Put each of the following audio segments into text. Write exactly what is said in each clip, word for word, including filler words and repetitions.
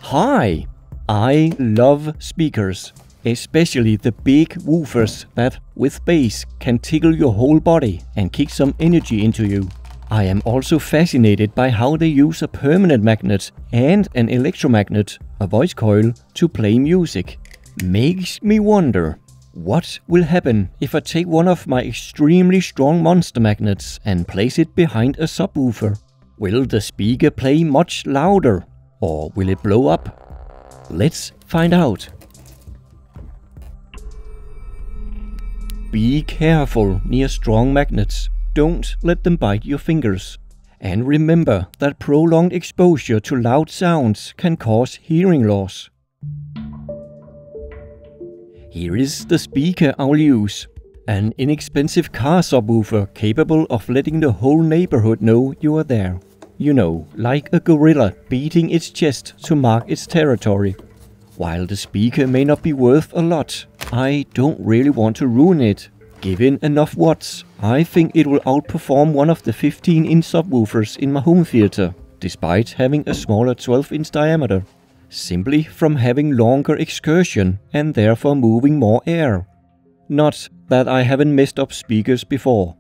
Hi! I love speakers, especially the big woofers that, with bass, can tickle your whole body and kick some energy into you. I am also fascinated by how they use a permanent magnet and an electromagnet, a voice coil, to play music. Makes me wonder, what will happen if I take one of my extremely strong monster magnets and place it behind a subwoofer? Will the speaker play much louder, or will it blow up? Let's find out. Be careful near strong magnets. Don't let them bite your fingers. And remember that prolonged exposure to loud sounds can cause hearing loss. Here is the speaker I'll use. An inexpensive car subwoofer capable of letting the whole neighborhood know you are there. You know, like a gorilla beating its chest to mark its territory. While the speaker may not be worth a lot, I don't really want to ruin it. Given enough watts, I think it will outperform one of the fifteen inch subwoofers in my home theater, despite having a smaller twelve inch diameter. Simply from having longer excursion and therefore moving more air. Not that I haven't messed up speakers before.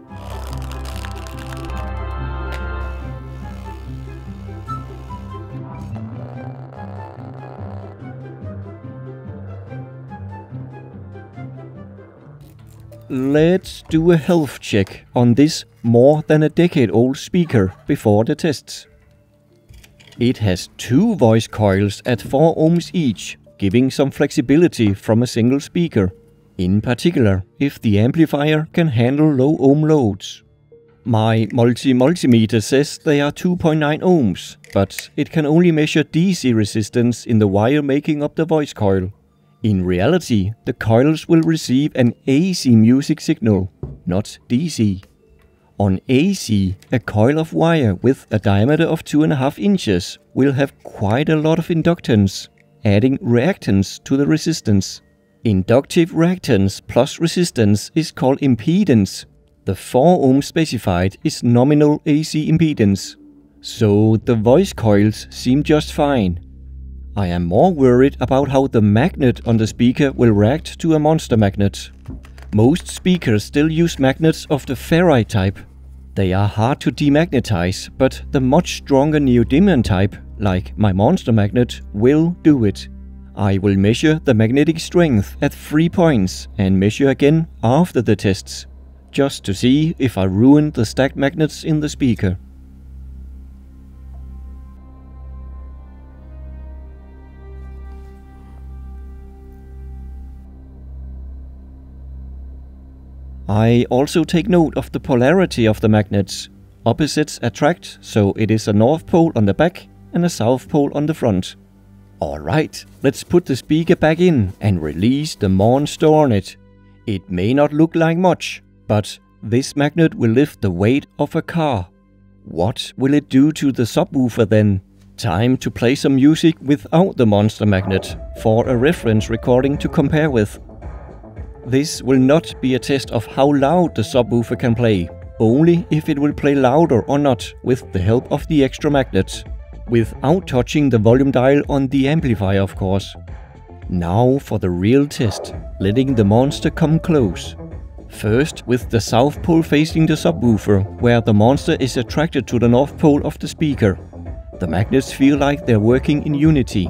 Let's do a health check on this more than a decade old speaker before the tests. It has two voice coils at four ohms each, giving some flexibility from a single speaker. In particular, if the amplifier can handle low ohm loads. My multi-multimeter says they are two point nine ohms, but it can only measure D C resistance in the wire making up the voice coil. In reality, the coils will receive an A C music signal, not D C. On A C, a coil of wire with a diameter of two and a half inches will have quite a lot of inductance, adding reactance to the resistance. Inductive reactance plus resistance is called impedance. The four ohm specified is nominal A C impedance. So the voice coils seem just fine. I am more worried about how the magnet on the speaker will react to a monster magnet. Most speakers still use magnets of the ferrite type. They are hard to demagnetize, but the much stronger neodymium type, like my monster magnet, will do it. I will measure the magnetic strength at three points and measure again after the tests, just to see if I ruined the stacked magnets in the speaker. I also take note of the polarity of the magnets. Opposites attract, so it is a north pole on the back and a south pole on the front. Alright, let's put the speaker back in and release the monster on it. It may not look like much, but this magnet will lift the weight of a car. What will it do to the subwoofer then? Time to play some music without the monster magnet, for a reference recording to compare with. This will not be a test of how loud the subwoofer can play, only if it will play louder or not with the help of the extra magnet, without touching the volume dial on the amplifier of course. Now for the real test, letting the monster come close. First with the south pole facing the subwoofer, where the monster is attracted to the north pole of the speaker. The magnets feel like they're working in unity.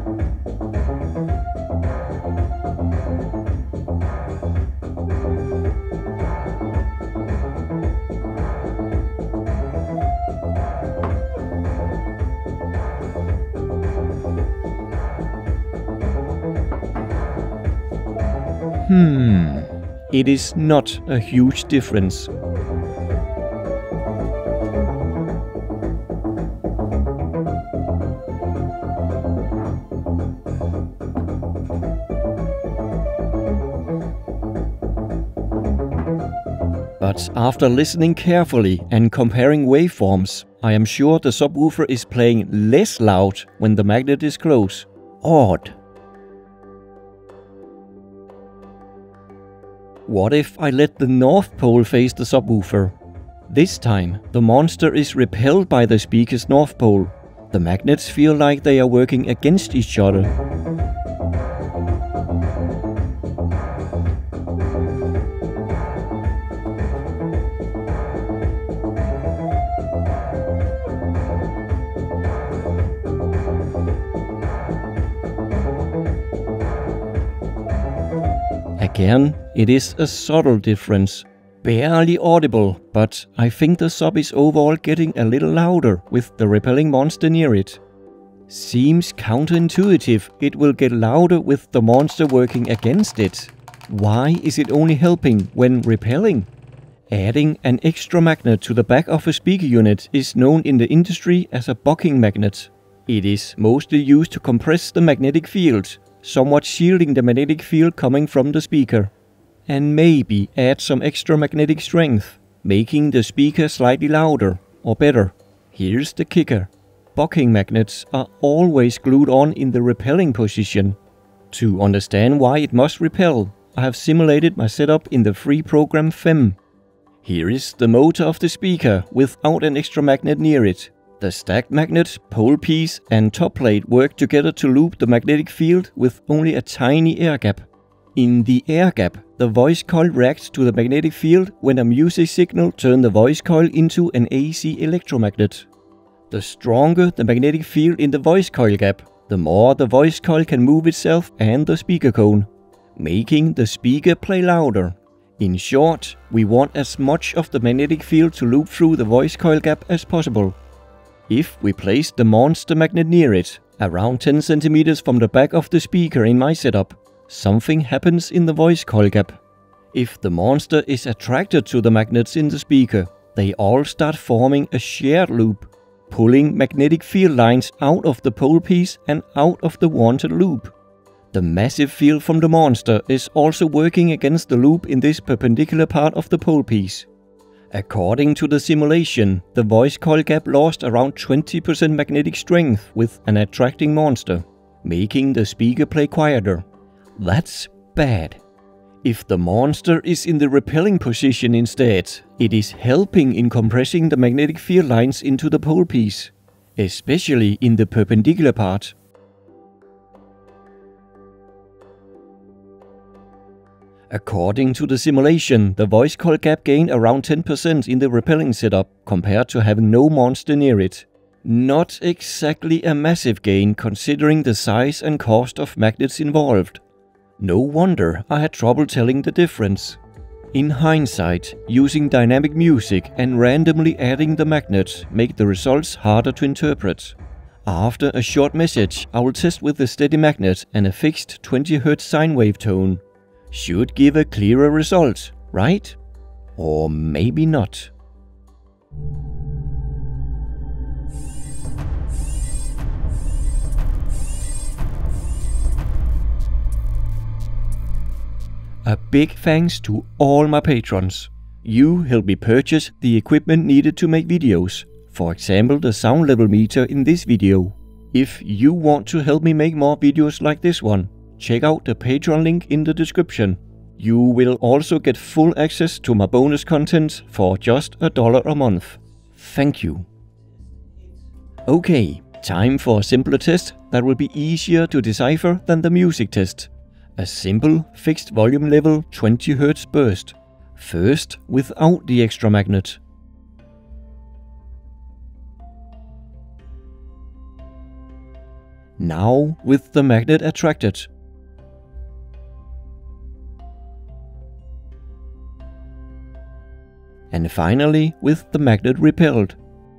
Hmm, it is not a huge difference. But after listening carefully and comparing waveforms, I am sure the subwoofer is playing less loud when the magnet is close. Odd. What if I let the north pole face the subwoofer? This time, the monster is repelled by the speaker's north pole. The magnets feel like they are working against each other. Again, it is a subtle difference. Barely audible, but I think the sub is overall getting a little louder with the repelling monster near it. Seems counterintuitive it will get louder with the monster working against it. Why is it only helping when repelling? Adding an extra magnet to the back of a speaker unit is known in the industry as a bucking magnet. It is mostly used to compress the magnetic field, somewhat shielding the magnetic field coming from the speaker. And maybe add some extra magnetic strength, making the speaker slightly louder, or better. Here's the kicker. Bucking magnets are always glued on in the repelling position. To understand why it must repel, I have simulated my setup in the free program F E M. Here is the motor of the speaker without an extra magnet near it. The stacked magnet, pole piece and top plate work together to loop the magnetic field with only a tiny air gap. In the air gap, the voice coil reacts to the magnetic field when a music signal turns the voice coil into an A C electromagnet. The stronger the magnetic field in the voice coil gap, the more the voice coil can move itself and the speaker cone, making the speaker play louder. In short, we want as much of the magnetic field to loop through the voice coil gap as possible. If we place the monster magnet near it, around ten centimeters from the back of the speaker in my setup, something happens in the voice coil gap. If the monster is attracted to the magnets in the speaker, they all start forming a shared loop, pulling magnetic field lines out of the pole piece and out of the wanted loop. The massive field from the monster is also working against the loop in this perpendicular part of the pole piece. According to the simulation, the voice coil gap lost around twenty percent magnetic strength with an attracting monster, making the speaker play quieter. That's bad. If the monster is in the repelling position instead, it is helping in compressing the magnetic field lines into the pole piece, especially in the perpendicular part. According to the simulation, the voice coil gap gained around ten percent in the repelling setup compared to having no monster near it. Not exactly a massive gain considering the size and cost of magnets involved. No wonder I had trouble telling the difference. In hindsight, using dynamic music and randomly adding the magnets make the results harder to interpret. After a short message, I will test with the steady magnet and a fixed twenty hertz sine wave tone. Should give a clearer result, right? Or maybe not. A big thanks to all my patrons. You help me purchase the equipment needed to make videos, for example the sound level meter in this video. If you want to help me make more videos like this one, check out the Patreon link in the description. You will also get full access to my bonus content for just a dollar a month. Thank you. Okay, time for a simpler test that will be easier to decipher than the music test. A simple fixed volume level twenty hertz burst. First without the extra magnet. Now with the magnet attracted. And finally with the magnet repelled.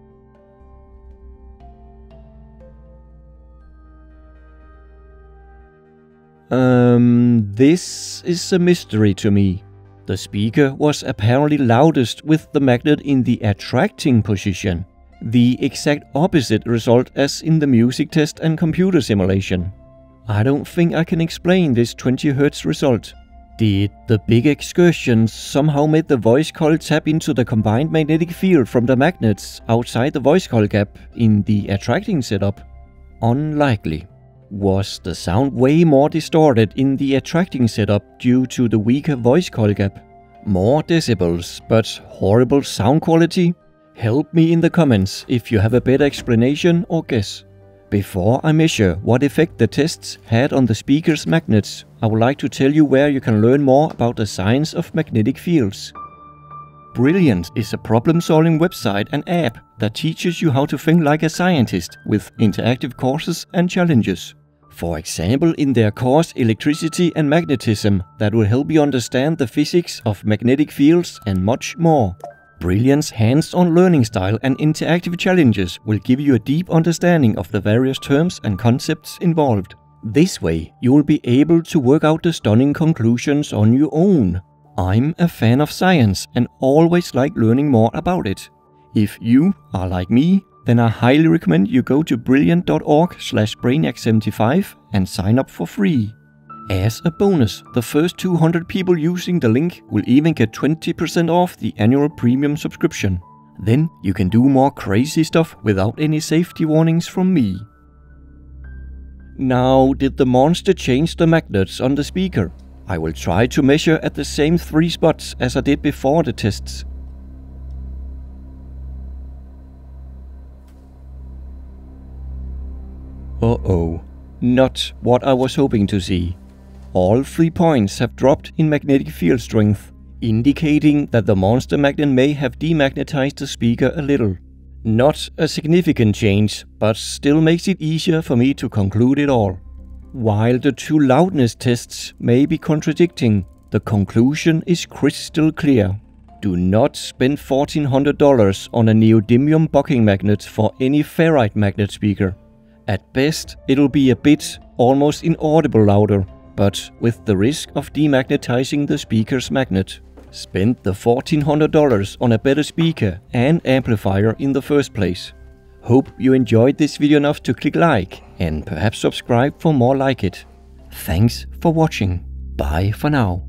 Um, this is a mystery to me. The speaker was apparently loudest with the magnet in the attracting position. The exact opposite result as in the music test and computer simulation. I don't think I can explain this twenty hertz result. Did the big excursions somehow made the voice coil tap into the combined magnetic field from the magnets outside the voice coil gap in the attracting setup? Unlikely. Was the sound way more distorted in the attracting setup due to the weaker voice coil gap? More decibels, but horrible sound quality? Help me in the comments if you have a better explanation or guess. Before I measure what effect the tests had on the speaker's magnets, I would like to tell you where you can learn more about the science of magnetic fields. Brilliant is a problem-solving website and app that teaches you how to think like a scientist with interactive courses and challenges. For example, in their course Electricity and Magnetism, that will help you understand the physics of magnetic fields and much more. Brilliant's hands-on learning style and interactive challenges will give you a deep understanding of the various terms and concepts involved. This way, you will be able to work out the stunning conclusions on your own. I'm a fan of science and always like learning more about it. If you are like me, then I highly recommend you go to brilliant dot org slash brainiac seventy-five and sign up for free. As a bonus, the first two hundred people using the link will even get twenty percent off the annual premium subscription. Then you can do more crazy stuff without any safety warnings from me. Now, did the monster change the magnets on the speaker? I will try to measure at the same three spots as I did before the tests. Uh-oh, not what I was hoping to see. All three points have dropped in magnetic field strength, indicating that the monster magnet may have demagnetized the speaker a little. Not a significant change, but still makes it easier for me to conclude it all. While the two loudness tests may be contradicting, the conclusion is crystal clear. Do not spend fourteen hundred dollars on a neodymium bucking magnet for any ferrite magnet speaker. At best, it'll be a bit, almost inaudible louder, but with the risk of demagnetizing the speaker's magnet. Spend the fourteen hundred dollars on a better speaker and amplifier in the first place. Hope you enjoyed this video enough to click like and perhaps subscribe for more like it. Thanks for watching. Bye for now.